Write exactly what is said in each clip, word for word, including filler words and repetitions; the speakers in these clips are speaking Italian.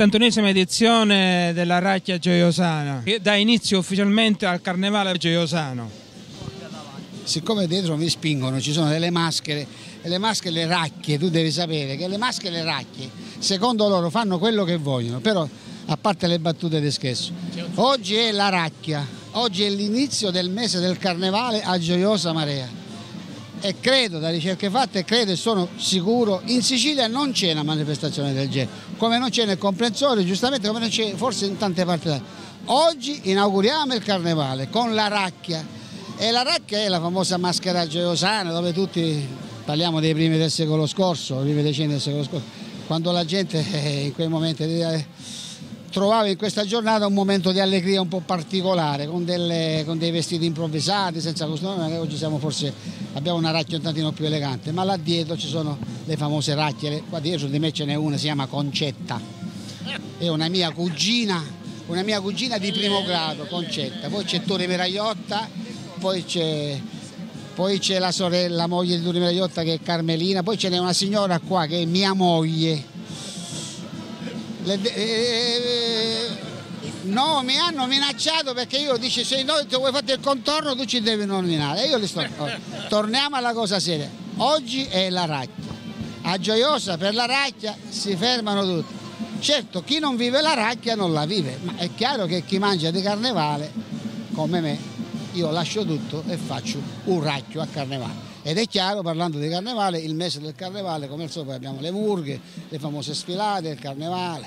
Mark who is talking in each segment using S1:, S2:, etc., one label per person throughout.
S1: settantunesima edizione della Racchia Gioiosana, che dà inizio ufficialmente al Carnevale Gioiosano.
S2: Siccome dietro mi spingono, ci sono delle maschere, e le maschere, le racchie, tu devi sapere che le maschere e le racchie, secondo loro, fanno quello che vogliono, però a parte le battute di scherzo. Oggi è la Racchia, oggi è l'inizio del mese del Carnevale a Gioiosa Marea. E credo, da ricerche fatte, credo e sono sicuro, in Sicilia non c'è una manifestazione del genere, come non c'è nel comprensorio, giustamente come non c'è forse in tante parti d'Italia. Oggi inauguriamo il Carnevale con la Racchia, e la Racchia è la famosa maschera gioiosana, dove tutti parliamo dei primi del secolo scorso, i primi decenni del secolo scorso, quando la gente eh, in quei momenti eh, trovava in questa giornata un momento di allegria un po' particolare, con, delle, con dei vestiti improvvisati, senza costume. Oggi siamo forse, abbiamo una racchia un tantino più elegante, ma là dietro ci sono le famose racchie. Qua dietro di me ce n'è una, si chiama Concetta, è una mia cugina, una mia cugina di primo grado, Concetta. Poi c'è Tore Meraiotta, poi c'è poi c'è la sorella, la moglie di Tore Meraiotta, che è Carmelina, poi ce n'è una signora qua che è mia moglie. Le, eh, no, mi hanno minacciato perché io dice se noi ti vuoi fare il contorno tu ci devi nominare. E io li sto. Torniamo alla cosa seria. Oggi è la Racchia. A Gioiosa per la Racchia si fermano tutti. Certo, chi non vive la Racchia non la vive, ma è chiaro che chi mangia di Carnevale, come me, io lascio tutto e faccio un racchio a Carnevale. Ed è chiaro, parlando di Carnevale, il mese del Carnevale, come al solito, poi abbiamo le murghe, le famose sfilate, il Carnevale.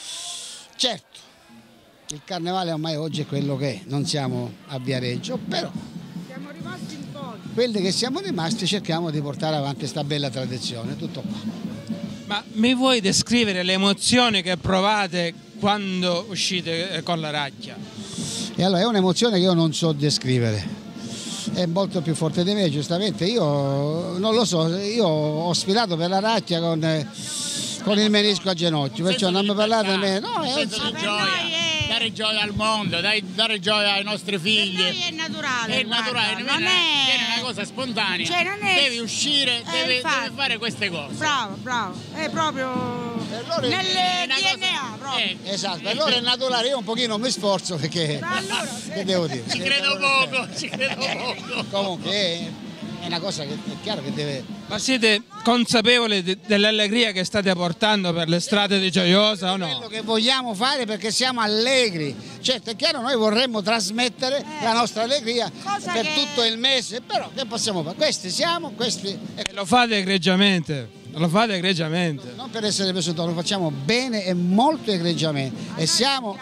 S2: Certo, il Carnevale ormai oggi è quello che è, non siamo a Viareggio, però
S3: siamo rimasti in pochi.
S2: Quelli che siamo rimasti cerchiamo di portare avanti questa bella tradizione, tutto qua.
S1: Ma mi vuoi descrivere le emozioni che provate quando uscite con la Racchia?
S2: E allora è un'emozione che io non so descrivere. È molto più forte di me, giustamente. Io non lo so, io ho sfilato per la Racchia con, eh, con il menisco a ginocchio, perciò non mi parlate di me. No, è un
S4: senso di gioia, dare gioia al mondo, dare, dare gioia ai nostri figli.
S3: Per noi è naturale.
S4: È naturale,
S3: guarda, non
S4: è,
S3: è...
S4: è una cosa spontanea.
S3: Cioè, non è...
S4: Devi uscire,
S3: eh,
S4: devi,
S3: infatti,
S4: devi fare queste cose.
S3: Bravo, bravo. È proprio nel D N A. Proprio.
S4: Eh,
S2: esatto, per loro è naturale, io un pochino mi sforzo perché
S3: allora,
S2: che devo dire?
S4: Ci credo poco, ci credo poco.
S2: Comunque è, è una cosa che è chiaro che deve.
S1: Ma siete consapevoli de- dell'allegria che state portando per le strade di Gioiosa o no?
S2: Quello che vogliamo fare perché siamo allegri. Certo, è chiaro, noi vorremmo trasmettere
S3: eh,
S2: la nostra allegria
S3: cosa
S2: per
S3: che...
S2: tutto il mese, però che possiamo fare? Questi siamo, questi.
S1: E lo fate egregiamente, lo fate egregiamente.
S2: Non per essere presunti, lo facciamo bene e molto egregiamente e siamo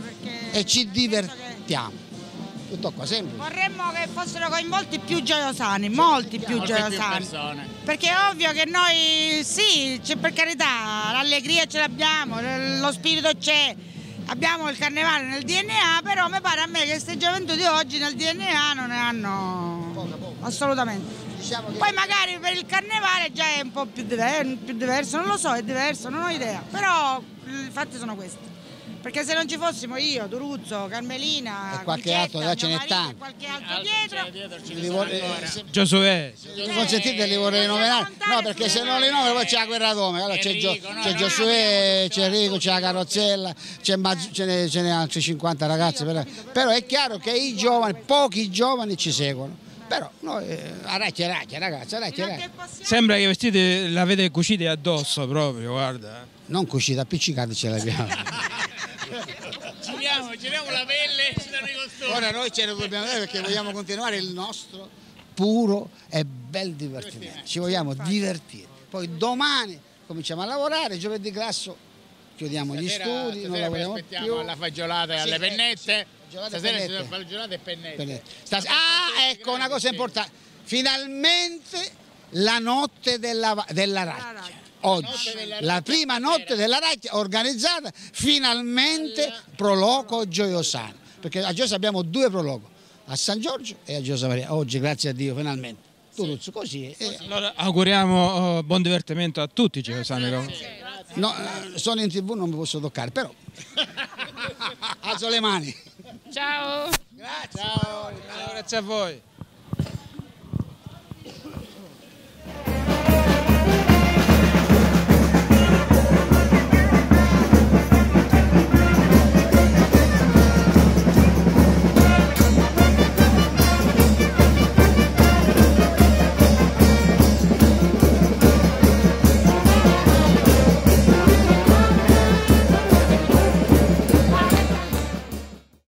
S2: e ci divertiamo. Tutto qua, sempre.
S3: Vorremmo che fossero coinvolti più gioiosani, molti più
S4: Molte
S3: gioiosani.
S4: più persone.
S3: Perché è ovvio che noi, sì, per carità, l'allegria ce l'abbiamo, lo spirito c'è, abbiamo il Carnevale nel D N A, però mi pare a me che queste gioventù di oggi nel D N A non ne hanno
S2: Poca, poca.
S3: assolutamente.
S2: Diciamo che
S3: Poi magari per il Carnevale già è un po' più diverso, più diverso, non lo so, è diverso, non ho idea, però i fatti sono questi. Perché se non ci fossimo io, Duruzzo, Carmelina,
S2: e qualche
S3: Concetta,
S2: altro, là ce
S3: mio
S2: n'è
S3: marito,
S2: tanti.
S3: e qualche altro
S4: Altro
S3: dietro.
S4: c'è dietro, ce ne
S2: Li
S4: sono
S2: vorrei-
S4: ancora.
S2: se-
S1: Giosuè,
S2: se consentite li vorrei nominare, no perché se non li nomino poi c'è la guerra d'Ome, allora c'è, Gio,
S4: Enrico, no,
S2: c'è
S4: no,
S2: Giosuè,
S4: no,
S2: c'è Enrico, c'è la Carrozzella, c'è Mazz- ce n'è ce n'è altri cinquanta ragazzi, però, però è chiaro che i giovani, pochi giovani ci seguono, però noi, eh, a racchia racchia ragazzi, a racchia racchia.
S1: sembra che i vestiti l'avete cuciti addosso proprio, guarda.
S2: Non cucita, appiccicati ce l'abbiamo.
S4: Giriamo, giriamo la pelle, ci danno i costumi.
S2: Ora noi ce ne dobbiamo dare perché vogliamo continuare il nostro puro e bel divertimento, ci vogliamo divertire. Poi domani cominciamo a lavorare, giovedì grasso chiudiamo gli
S4: Stasera-
S2: studi, non
S4: stasera vi
S2: lavoriamo
S4: aspettiamo
S2: più.
S4: alla fagiolata e
S2: Sì,
S4: alle
S2: eh,
S4: pennette.
S2: sì, fagiolate e
S4: Stasera ci
S2: pennette.
S4: sono fagiolate e pennette.
S2: Pennette. Stas- ah, ecco una cosa importante, finalmente la notte della, della Racchia. Oggi, la prima notte della Racchia organizzata, finalmente proloco gioiosano, perché a Gioiosa abbiamo due prologo, a San Giorgio e a Gioiosa Maria, oggi grazie a Dio finalmente, Turuzzo, così è.
S1: Allora auguriamo uh, buon divertimento a tutti i giosani.
S2: No, sono in tv, non mi posso toccare, però alzo le mani.
S3: Ciao!
S2: Grazie.
S1: Ciao, grazie a voi.